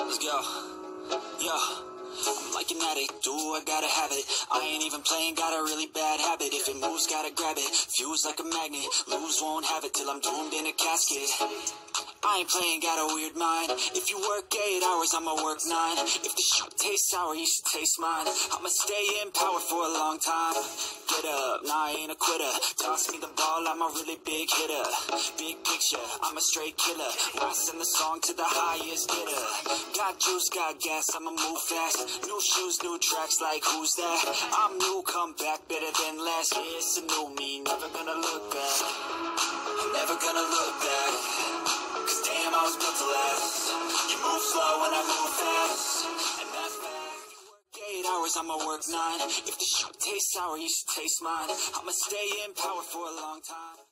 Let's go. Yo. I'm like an addict, do I gotta have it. I ain't even playing, got a really bad habit. If it moves, gotta grab it. Fuse like a magnet, lose, won't have it till I'm doomed in a casket. I ain't playing, got a weird mind. If you work 8 hours, I'ma work 9. If the shit tastes sour, you should taste mine. I'ma stay in power for a long time. Get up, nah, I ain't a quitter. Toss me the ball, I'm a really big hitter. Big picture, I'm a straight killer. I send the song to the highest bidder. Got juice, got gas, I'ma move fast. New shoes, new tracks, like who's that? I'm new, come back, better than last. Yeah, it's a new me, never gonna look back. I'm never gonna look back. Cause damn, I was built to last. You move slow and I move fast. And that's fact. You work 8 hours, I'ma work 9. If the shit tastes sour, you should taste mine. I'ma stay in power for a long time.